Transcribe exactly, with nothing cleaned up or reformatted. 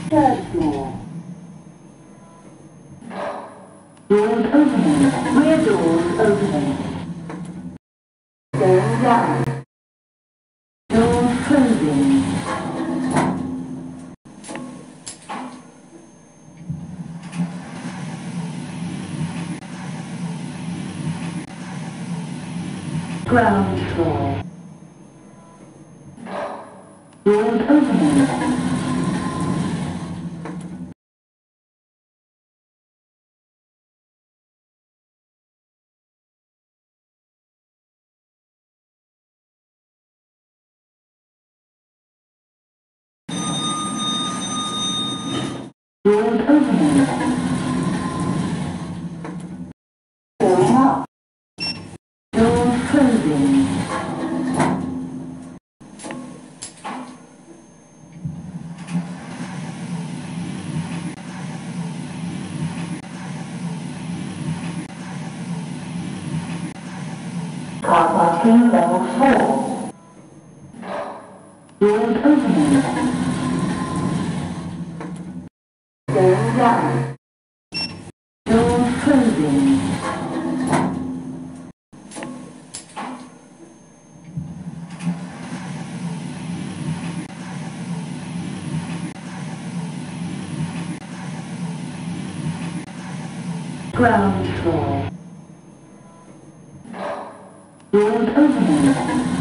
Third floor. Doors opening. Rear doors opening. Going down. Doors closing. Ground floor. Doors opening. Doors opening. Going up. Doors closing. Car parking level four. Doors opening. Going down. Doors closing. Ground floor. Doors opening.